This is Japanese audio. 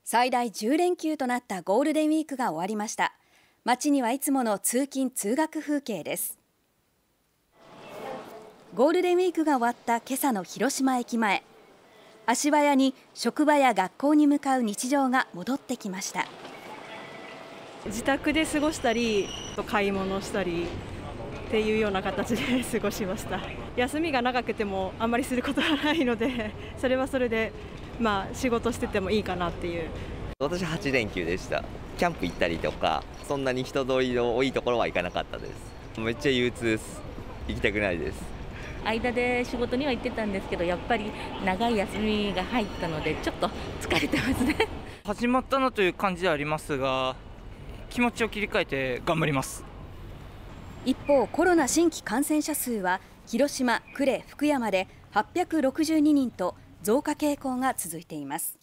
最大10連休となったゴールデンウィークが終わりました。街にはいつもの通勤通学風景です。ゴールデンウィークが終わった今朝の広島駅前、足早に職場や学校に向かう日常が戻ってきました。 自宅で過ごしたり買い物したりっていうような形で過ごしました。休みが長くてもあんまりすることはないので、それはそれで仕事しててもいいかなっていう。 私8連休でした。キャンプ行ったりとか、そんなに人通りの多いところは行かなかったです。めっちゃ憂鬱です。行きたくないです。 間で仕事には行ってたんですけど、やっぱり長い休みが入ったのでちょっと疲れてますね。 始まったなという感じではありますが、気持ちを切り替えて頑張ります。 一方、コロナ新規感染者数は広島、呉、福山で862人と増加傾向が続いています。